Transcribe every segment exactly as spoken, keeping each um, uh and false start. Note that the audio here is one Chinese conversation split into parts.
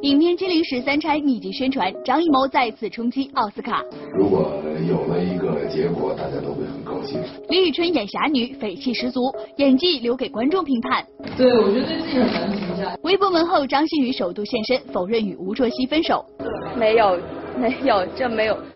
影片《金陵十三钗》密集宣传，张艺谋再次冲击奥斯卡。 如果有了一个结果，大家都会很高兴。 李宇春演侠女，匪气十足，演技留给观众评判。 对，我觉得对自己很难评价。 微博门后，张馨予首度现身，否认与吴卓羲分手。 没有，没有，这没有。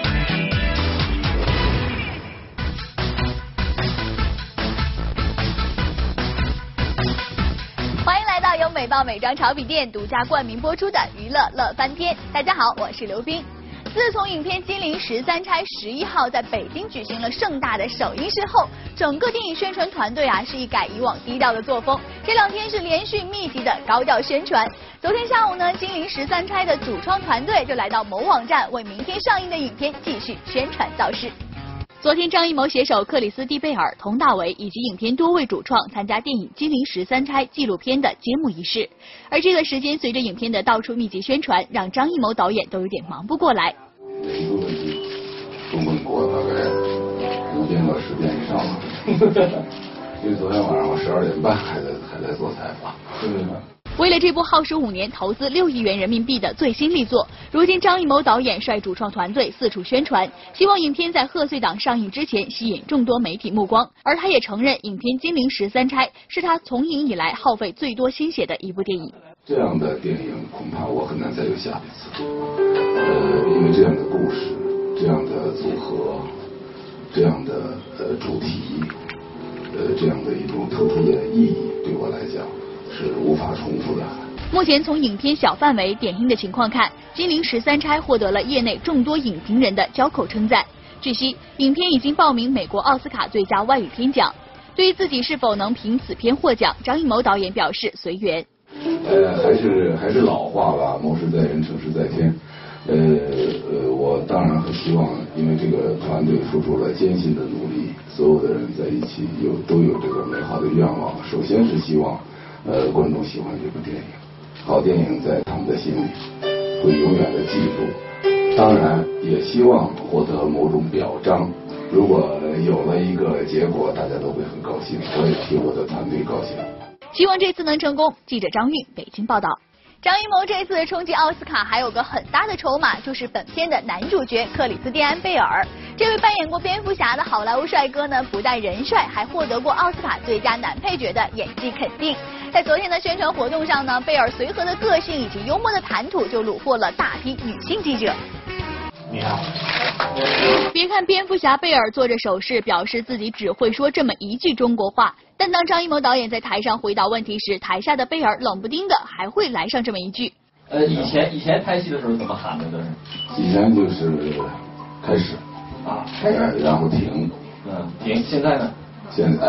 欢迎来到由美报美妆潮笔店独家冠名播出的娱乐乐翻天。大家好，我是刘冰。自从影片《金陵十三钗》十一号在北京举行了盛大的首映式后，整个电影宣传团队啊是一改以往低调的作风，这两天是连续密集的高调宣传。昨天下午呢，《金陵十三钗》的主创团队就来到某网站，为明天上映的影片继续宣传造势。昨天，张艺谋携手克里斯蒂贝尔、佟大为以及影片多位主创参加电影《金陵十三钗》纪录片的揭幕仪式。而这个时间，随着影片的到处密集宣传，让张艺谋导演都有点忙不过来。 一个问题，中文过大概五遍到十遍以上了，因为昨天晚上我十二点半还在还在做采访。对。 为了这部耗时五年、投资六亿元人民币的最新力作，如今张艺谋导演率主创团队四处宣传，希望影片在贺岁档上映之前吸引众多媒体目光。而他也承认，影片《金陵十三钗》是他从影以来耗费最多心血的一部电影。 这样的电影恐怕我很难再有下一次，呃，因为这样的故事、这样的组合、这样的呃主题、呃这样的一种特殊的意义，对我来讲是无法重复的。 目前从影片小范围点映的情况看，《金陵十三钗》获得了业内众多影评人的交口称赞。据悉，影片已经报名美国奥斯卡最佳外语片奖。对于自己是否能凭此片获奖，张艺谋导演表示随缘。 呃，还是还是老话吧，谋事在人，成事在天。呃呃，我当然很希望，因为这个团队付出了艰辛的努力，所有的人在一起有都有这个美好的愿望。首先是希望，呃，观众喜欢这部电影，好电影在他们的心里会永远的记住。当然，也希望获得某种表彰。如果有了一个结果，大家都会很高兴，我也替我的团队高兴。 希望这次能成功。记者张韵北京报道。张艺谋这次冲击奥斯卡还有个很大的筹码，就是本片的男主角克里斯蒂安·贝尔。这位扮演过蝙蝠侠的好莱坞帅哥呢，不但人帅，还获得过奥斯卡最佳男配角的演技肯定。在昨天的宣传活动上呢，贝尔随和的个性以及幽默的谈吐就虏获了大批女性记者。 你好。 别看蝙蝠侠贝尔做着手势，表示自己只会说这么一句中国话，但当张艺谋导演在台上回答问题时，台下的贝尔冷不丁的还会来上这么一句。 呃，以前以前拍戏的时候怎么喊的都是？ 以前就是开始啊，开始， 然后停， 嗯，停。现在呢？ 现在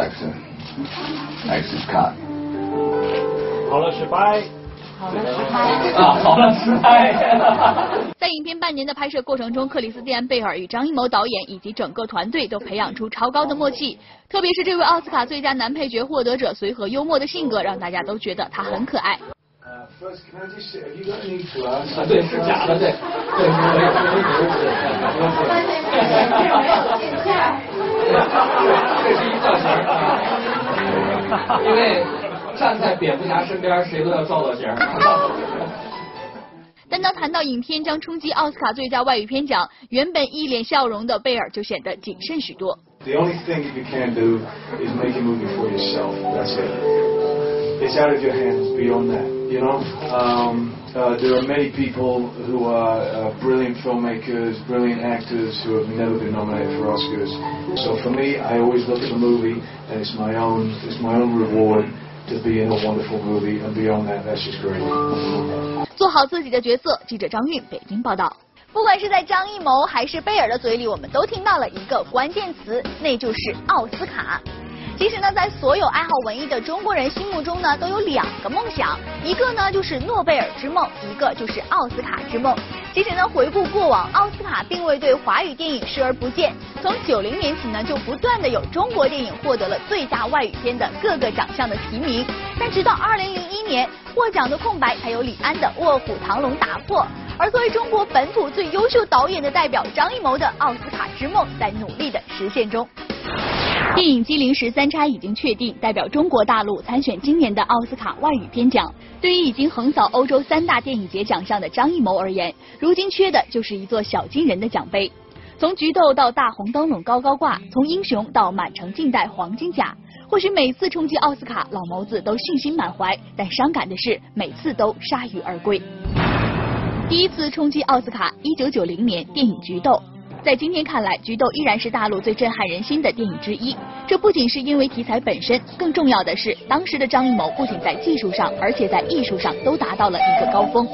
action，action cut。 好了，失败。 好了，失败。 啊，好了，失败。 在影片半年的拍摄过程中，克里斯蒂安·贝尔与张艺谋导演以及整个团队都培养出超高的默契。特别是这位奥斯卡最佳男配角获得者随和幽默的性格，让大家都觉得他很可爱。 啊，对，是假的，对，对，可以，可以，可以，这是一造型，因为站在蝙蝠侠身边，谁都要造造型。 但当谈到影片将冲击奥斯卡最佳外语片奖，原本一脸笑容的贝尔就显得谨慎许多。 The only thing you can do is make a movie for yourself. That's it. It's out of your hands. Beyond that, you know. Um, uh, there are many people who are uh, brilliant filmmakers, brilliant actors who have never been nominated for Oscars. So for me, I always look at the movie, and it's my own, it's my own reward to be in a wonderful movie. And beyond that, that's just great. 做好自己的角色。记者张韵北京报道。不管是在张艺谋还是贝尔的嘴里，我们都听到了一个关键词，那就是奥斯卡。其实呢，在所有爱好文艺的中国人心目中呢，都有两个梦想，一个呢就是诺贝尔之梦，一个就是奥斯卡之梦。其实呢，回顾过往，奥斯卡并未对华语电影视而不见。从九零年起呢，就不断的有中国电影获得了最佳外语片的各个奖项的提名。但直到二零零一年，获奖的空白才由李安的《卧虎藏龙》打破。而作为中国本土最优秀导演的代表，张艺谋的奥斯卡之梦在努力的实现中。 电影《金陵十三钗》已经确定代表中国大陆参选今年的奥斯卡外语片奖。对于已经横扫欧洲三大电影节奖项的张艺谋而言，如今缺的就是一座小金人的奖杯。从《菊豆》到《大红灯笼高高挂》，从《英雄》到《满城尽带黄金甲》，或许每次冲击奥斯卡，老谋子都信心满怀，但伤感的是，每次都铩羽而归。第一次冲击奥斯卡，一九九零年电影《菊豆》。在今天看来，《菊豆》依然是大陆最震撼人心的电影之一。这不仅是因为题材本身，更重要的是，当时的张艺谋不仅在技术上，而且在艺术上都达到了一个高峰。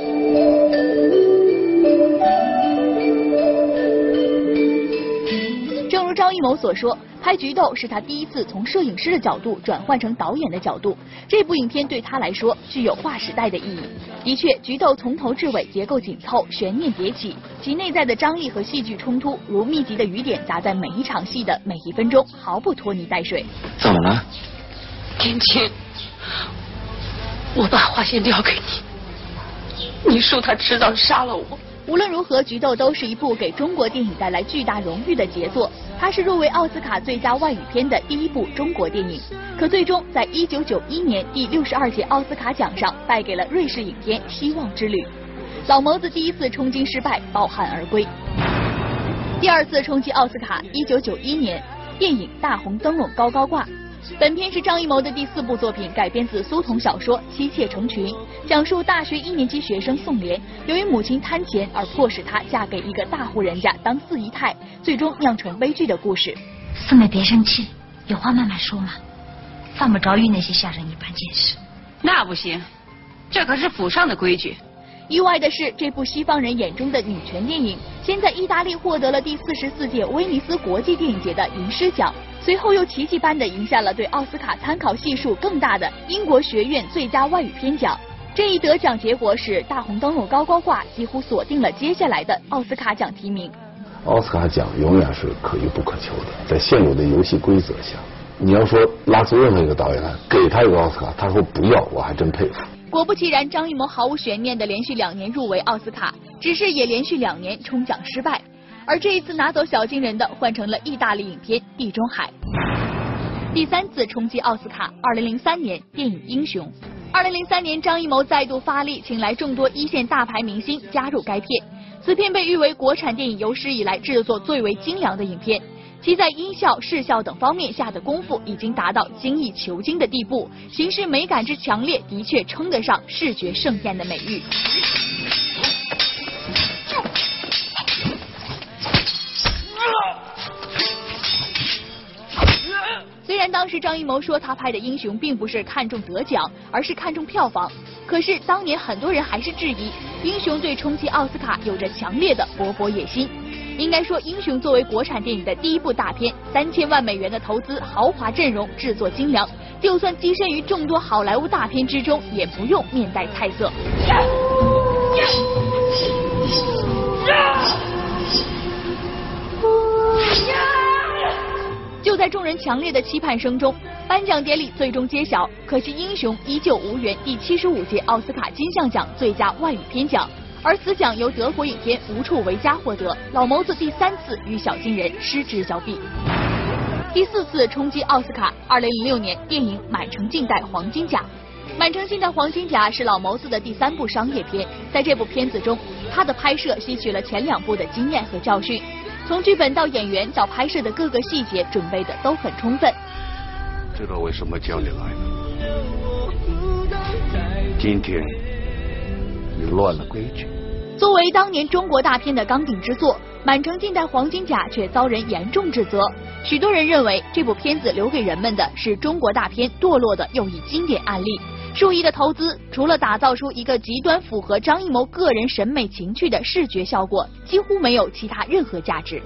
正如张艺谋所说，拍《菊豆》是他第一次从摄影师的角度转换成导演的角度。这部影片对他来说具有划时代的意义。的确，《菊豆》从头至尾结构紧凑，悬念迭起，其内在的张力和戏剧冲突如密集的雨点砸在每一场戏的每一分钟，毫不拖泥带水。 怎么了？ 天晴，我把花仙交给你，你说他迟早杀了我。 无论如何，《菊豆》都是一部给中国电影带来巨大荣誉的杰作。它是入围奥斯卡最佳外语片的第一部中国电影，可最终在一九九一年第六十二届奥斯卡奖上败给了瑞士影片《希望之旅》。老谋子第一次冲金失败，抱憾而归。第二次冲击奥斯卡，一九九一年电影《大红灯笼高高挂》。本片是张艺谋的第四部作品，改编自苏童小说《妻妾成群》，讲述大学一年级学生宋莲由于母亲贪钱而迫使她嫁给一个大户人家当四姨太，最终酿成悲剧的故事。 四妹别生气，有话慢慢说嘛，犯不着与那些下人一般见识。 那不行，这可是府上的规矩。 意外的是，这部西方人眼中的女权电影，先在意大利获得了第四十四届威尼斯国际电影节的银狮奖，随后又奇迹般的赢下了对奥斯卡参考系数更大的英国学院最佳外语片奖。这一得奖结果使《大红灯笼高高挂》几乎锁定了接下来的奥斯卡奖提名。 奥斯卡奖永远是可遇不可求的，在现有的游戏规则下，你要说拉出任何一个导演来给他一个奥斯卡，他说不要，我还真佩服。 果不其然，张艺谋毫无悬念的连续两年入围奥斯卡，只是也连续两年冲奖失败。而这一次拿走小金人的，换成了意大利影片《地中海》。第三次冲击奥斯卡，二零零三年电影《英雄》。二零零三年，张艺谋再度发力，请来众多一线大牌明星加入该片。此片被誉为国产电影有史以来制作最为精良的影片。其在音效、视效等方面下的功夫已经达到精益求精的地步，形式美感之强烈，的确称得上视觉盛宴的美誉。虽然当时张艺谋说他拍的《英雄》并不是看重得奖，而是看重票房，可是当年很多人还是质疑《英雄》对冲击奥斯卡有着强烈的勃勃野心。应该说，《英雄》作为国产电影的第一部大片，三千万美元的投资，豪华阵容，制作精良，就算跻身于众多好莱坞大片之中，也不用面带菜色。就在众人强烈的期盼声中，颁奖典礼最终揭晓，可惜《英雄》依旧无缘第七十五届奥斯卡金像奖最佳外语片奖。而此奖由德国影片《无处为家》获得，老谋子第三次与小金人失之交臂。第四次冲击奥斯卡，二零零六年电影《满城尽带黄金甲》。《满城尽带黄金甲》是老谋子的第三部商业片，在这部片子中，他的拍摄吸取了前两部的经验和教训，从剧本到演员到拍摄的各个细节准备的都很充分。 知道为什么叫你来了？今天你乱了规矩。 作为当年中国大片的钢鼎之作，《满城尽带黄金甲》却遭人严重指责。许多人认为这部片子留给人们的是中国大片堕落的又一经典案例。数亿的投资，除了打造出一个极端符合张艺谋个人审美情趣的视觉效果，几乎没有其他任何价值。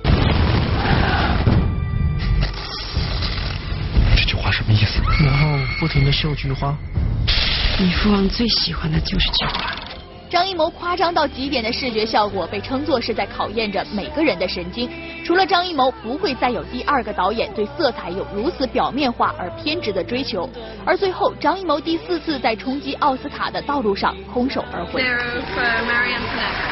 这句话什么意思？然后不停地绣菊花。 女夫王最喜欢的就是菊花。 张艺谋夸张到极点的视觉效果被称作是在考验着每个人的神经。除了张艺谋，不会再有第二个导演对色彩有如此表面化而偏执的追求。而最后，张艺谋第四次在冲击奥斯卡的道路上空手而回。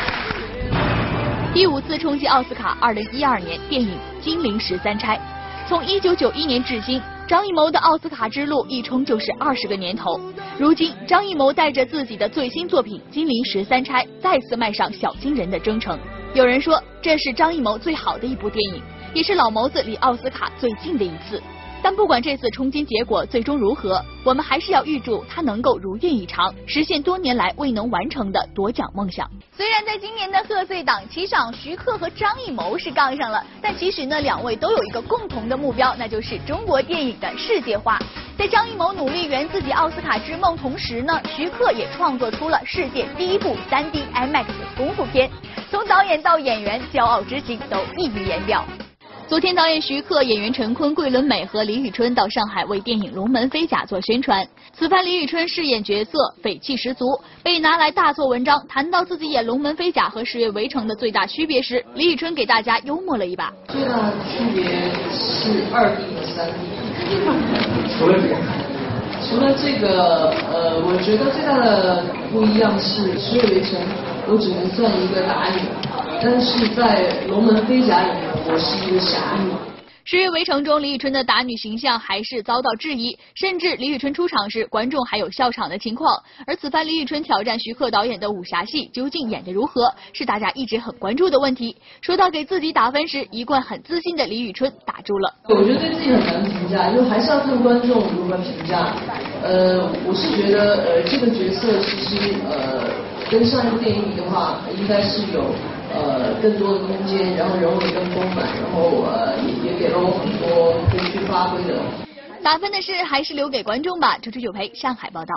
第五次冲击奥斯卡，二零一二年电影《金陵十三钗》。 从一九九一年至今，张艺谋的奥斯卡之路一冲就是二十个年头。如今，张艺谋带着自己的最新作品《金陵十三钗》再次迈上小金人的征程。有人说，这是张艺谋最好的一部电影，也是老谋子离奥斯卡最近的一次。但不管这次冲金结果最终如何，我们还是要预祝他能够如愿以偿，实现多年来未能完成的夺奖梦想。虽然在今年的贺岁档期上，徐克和张艺谋是杠上了，但其实呢，两位都有一个共同的目标，那就是中国电影的世界化。在张艺谋努力圆自己奥斯卡之梦同时呢，徐克也创作出了世界第一部 三 D IMAX 的功夫片，从导演到演员，骄傲之情都溢于言表。昨天，导演徐克、演员陈坤、桂纶镁和李宇春到上海为电影《龙门飞甲》做宣传。此番李宇春饰演角色匪气十足，被拿来大做文章。谈到自己演《龙门飞甲》和《十月围城》的最大区别时，李宇春给大家幽默了一把。 最大的区别是二 D 和三 D。 除了这个， 除了这个，呃，我觉得最大的不一样是《十月围城》，我只能算一个打女，但是在《龙门飞甲》里面，我是一个侠女。 十月围城中，李宇春的打女形象还是遭到质疑，甚至李宇春出场时，观众还有笑场的情况。而此番李宇春挑战徐克导演的武侠戏，究竟演得如何，是大家一直很关注的问题。说到给自己打分时，一贯很自信的李宇春打住了。 我觉得对自己很难评价，就还是要看观众如何评价。呃，我是觉得，呃，这个角色其实，呃，跟上一部电影比的话，应该是有。呃，更多的空间，然后人物也更丰满，然后呃也也给了我很多可以去发挥的。 打分的事还是留给观众吧。主持九培，上海报道。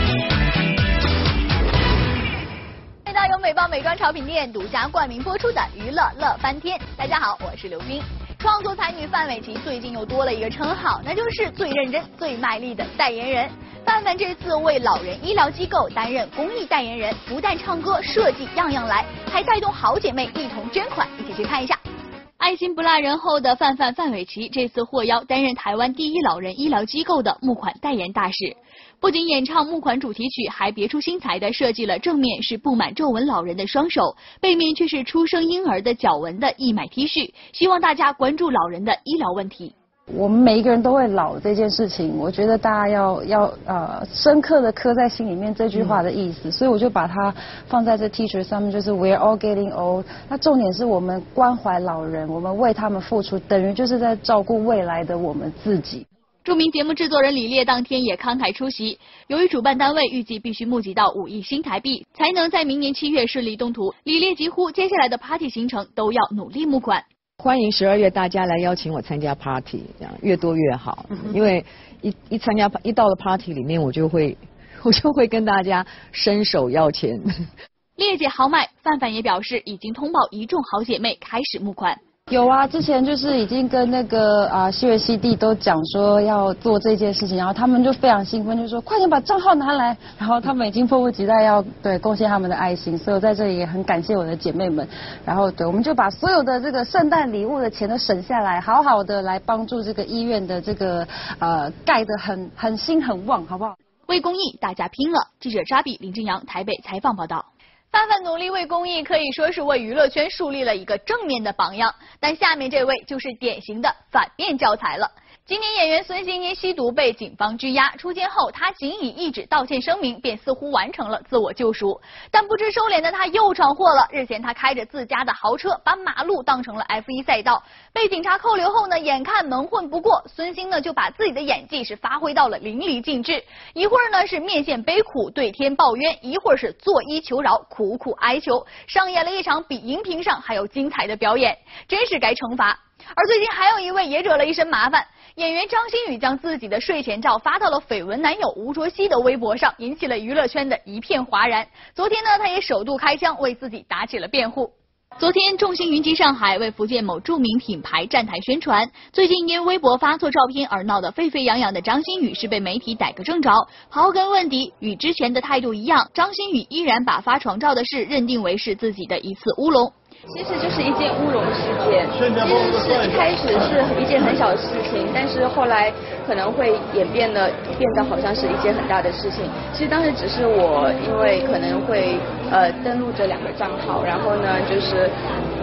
回到由美邦美妆潮品店独家冠名播出的娱乐乐翻天，大家好，我是刘冰。创作才女范玮琪最近又多了一个称号，那就是最认真、最卖力的代言人。范范这次为老人医疗机构担任公益代言人，不但唱歌、设计样样来，还带动好姐妹一同捐款。一起去看一下。爱心不落人后的范范范玮琪这次获邀担任台湾第一老人医疗机构的募款代言大使，不仅演唱募款主题曲，还别出心裁地设计了正面是布满皱纹老人的双手，背面却是出生婴儿的脚纹的义卖 T 恤，希望大家关注老人的医疗问题。 我们每一个人都会老这件事情，我觉得大家要要呃深刻的刻在心里面这句话的意思，所以我就把它放在这 T 恤上面，就是 We're all getting old。那重点是我们关怀老人，我们为他们付出，等于就是在照顾未来的我们自己。 著名节目制作人李烈当天也慷慨出席。由于主办单位预计必须募集到五亿新台币，才能在明年七月顺利动土，李烈疾呼接下来的 party 行程都要努力募款。 欢迎十二月大家来邀请我参加 party， 这样越多越好。因为一一参加一到了 party 里面，我就会我就会跟大家伸手要钱。 烈姐豪迈，范范也表示已经通报一众好姐妹开始募款。 有啊，之前就是已经跟那个啊西瑞西弟都讲说要做这件事情，然后他们就非常兴奋，就说快点把账号拿来，然后他们已经迫不及待要对贡献他们的爱心，所以我在这里也很感谢我的姐妹们，然后对我们就把所有的这个圣诞礼物的钱都省下来，好好的来帮助这个医院的这个呃盖得很很新很旺，好不好？ 为公益，大家拼了！记者沙比、林正阳台北采访报道。范范努力为公益，可以说是为娱乐圈树立了一个正面的榜样。但下面这位就是典型的反面教材了。今年演员孙兴因吸毒被警方拘押，出监后他仅以一纸道歉声明，便似乎完成了自我救赎。但不知收敛的他又闯祸了。日前他开着自家的豪车，把马路当成了 F 一 赛道，被警察扣留后呢，眼看蒙混不过，孙兴呢就把自己的演技是发挥到了淋漓尽致。一会儿呢是面现悲苦对天抱冤，一会儿是作揖求饶苦苦哀求，上演了一场比荧屏上还要精彩的表演，真是该惩罚。而最近还有一位也惹了一身麻烦，演员张馨予将自己的睡前照发到了绯闻男友吴卓羲的微博上，引起了娱乐圈的一片哗然。昨天呢，他也首度开腔为自己打起了辩护。昨天，众星云集上海为福建某著名品牌站台宣传。最近因微博发错照片而闹得沸沸扬扬的张馨予是被媒体逮个正着，刨根问底，与之前的态度一样，张馨予依然把发床照的事认定为是自己的一次乌龙。 其实就是一件乌龙事件，其实是一开始是一件很小的事情，但是后来可能会演变的变得好像是一件很大的事情。其实当时只是我因为可能会呃登录这两个账号，然后呢就是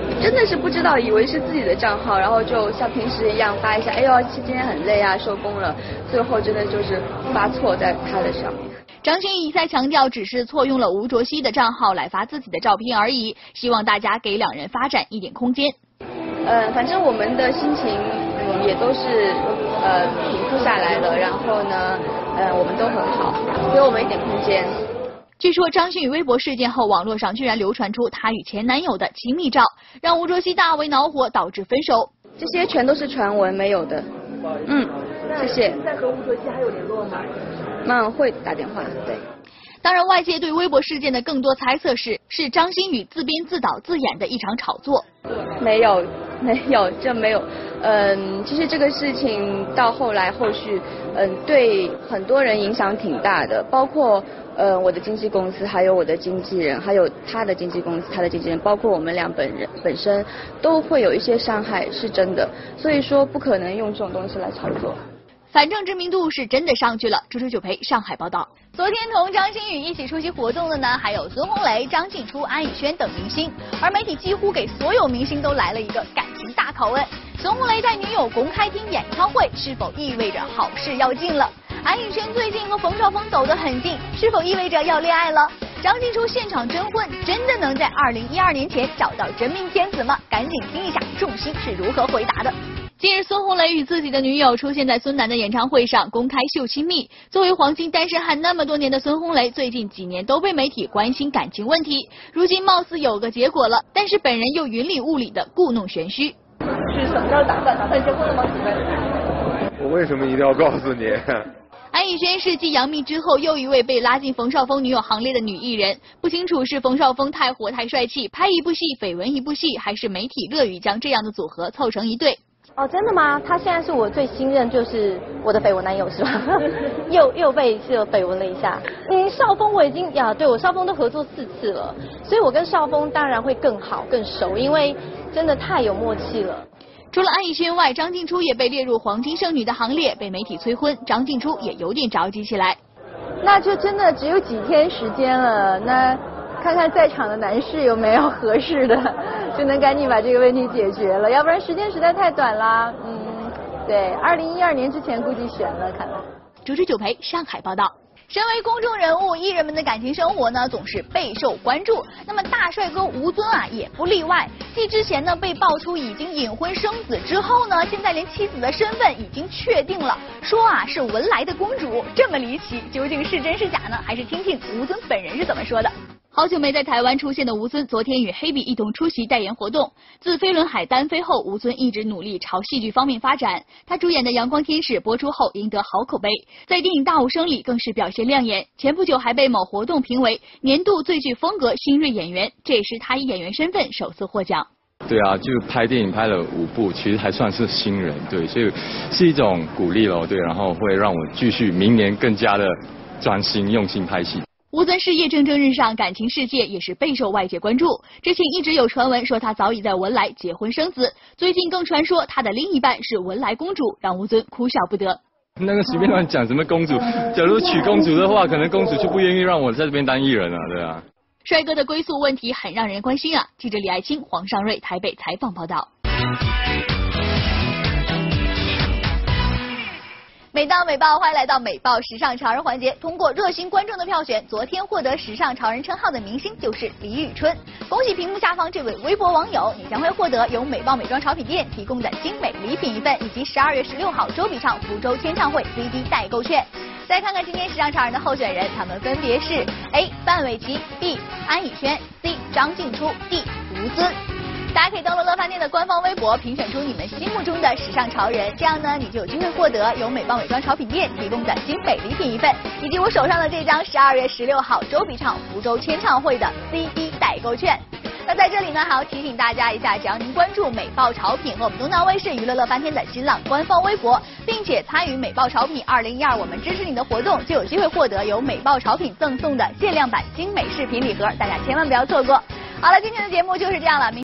真的是不知道，以为是自己的账号，然后就像平时一样发一下，哎呦，今天很累啊，收工了。最后真的就是发错在他的上面。 张馨予一再强调，只是错用了吴卓羲的账号来发自己的照片而已，希望大家给两人发展一点空间。 呃，反正我们的心情嗯也都是呃平复下来了，然后呢，呃我们都很好，给我们一点空间。 据说张馨予微博事件后，网络上居然流传出她与前男友的亲密照，让吴卓羲大为恼火，导致分手。 这些全都是传闻，没有的。嗯，谢谢。 在和吴卓羲还有联络吗？ 嗯，会打电话。对。 当然，外界对微博事件的更多猜测是，是张馨予自编自导自演的一场炒作。 没有，没有，这没有。嗯，其实这个事情到后来后续，嗯，对很多人影响挺大的，包括呃我的经纪公司，还有我的经纪人，还有他的经纪公司，他的经纪人，包括我们俩本人本身都会有一些伤害，是真的。所以说不可能用这种东西来炒作。 反正知名度是真的上去了。朱朱九陪上海报道。昨天同张馨予一起出席活动的呢，还有孙红雷、张静初、安以轩等明星。而媒体几乎给所有明星都来了一个感情大拷问：孙红雷带女友公开听演唱会，是否意味着好事要近了？安以轩最近和冯绍峰走得很近，是否意味着要恋爱了？张静初现场征婚，真的能在二零一二年前找到真命天子吗？赶紧听一下众星是如何回答的。近日，孙红雷与自己的女友出现在孙楠的演唱会上，公开秀亲密。作为黄金单身汉那么多年的孙红雷，最近几年都被媒体关心感情问题，如今貌似有个结果了，但是本人又云里雾里的故弄玄虚。 是什么时候打算？打算结婚了吗？ 我为什么一定要告诉你？ 安以轩是继杨幂之后又一位被拉进冯绍峰女友行列的女艺人，不清楚是冯绍峰太火太帅气，拍一部戏绯闻一部戏，还是媒体乐于将这样的组合凑成一对。 哦，真的吗？他现在是我最新任，就是我的绯闻男友是吧？又又被这绯闻了一下。嗯，绍峰我已经呀，对我绍峰都合作四次了，所以我跟绍峰当然会更好更熟，因为真的太有默契了。 除了安以轩外，张静初也被列入黄金剩女的行列，被媒体催婚，张静初也有点着急起来。 那就真的只有几天时间了，那看看在场的男士有没有合适的，就能赶紧把这个问题解决了，要不然时间实在太短啦。嗯，对，二零一二年之前估计悬了，看来。 主持九陪上海报道。身为公众人物，艺人们的感情生活呢总是备受关注。那么大帅哥吴尊啊也不例外。继之前呢被爆出已经隐婚生子之后呢，现在连妻子的身份已经确定了，说啊是文莱的公主，这么离奇，究竟是真是假呢？还是听听吴尊本人是怎么说的。好久没在台湾出现的吴尊，昨天与黑比一同出席代言活动。自飞轮海单飞后，吴尊一直努力朝戏剧方面发展。他主演的《阳光天使》播出后赢得好口碑，在电影《大武生》里更是表现亮眼。前不久还被某活动评为年度最具风格新锐演员，这也是他以演员身份首次获奖。 对啊，就拍电影拍了五部，其实还算是新人，对，所以是一种鼓励咯，对，然后会让我继续明年更加的专心用心拍戏。 吴尊事业蒸蒸日上，感情世界也是备受外界关注。之前一直有传闻说他早已在文莱结婚生子，最近更传说他的另一半是文莱公主，让吴尊哭笑不得。 那个随便乱讲什么公主，假如娶公主的话，可能公主就不愿意让我在这边当艺人了，对啊。 帅哥的归宿问题很让人关心啊！记者李爱清、黄尚瑞台北采访报道。美当美报，欢迎来到美报时尚潮人环节。通过热心观众的票选，昨天获得时尚潮人称号的明星就是李宇春。恭喜屏幕下方这位微博网友，你将会获得由美爆美妆潮品店提供的精美礼品一份，以及十二月十六号周笔畅福州签唱会 C D 代购券。再看看今天时尚潮人的候选人，他们分别是 A. 范玮琪 B. 安以轩 C. 张静初 D. 吴尊。大家可以登录乐饭店的官方微博，评选出你们心目中的时尚潮人，这样呢，你就有机会获得由美爆美妆潮品店提供的精美礼品一份，以及我手上的这张十二月十六号周笔畅福州签唱会的 C D 代购券。那在这里呢，还要提醒大家一下，只要您关注美爆潮品和我们东南卫视娱乐乐翻天的新浪官方微博，并且参与美爆潮品二零一二我们支持你的活动，就有机会获得由美爆潮品赠送的限量版精美饰品礼盒，大家千万不要错过。好了，今天的节目就是这样了。